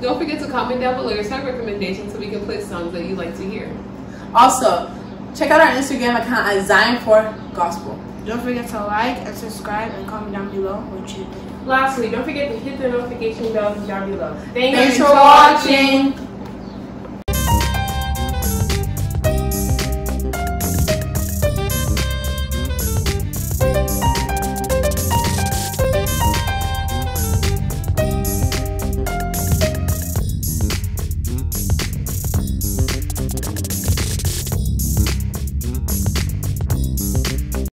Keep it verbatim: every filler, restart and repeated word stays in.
Don't forget to comment down below your song recommendations so we can play songs that you like to hear. Also, check out our Instagram account at Zion four Gospel. Don't forget to like and subscribe and comment down below what you think. Lastly, don't forget to hit the notification bell down below. Thanks, Thanks for watching.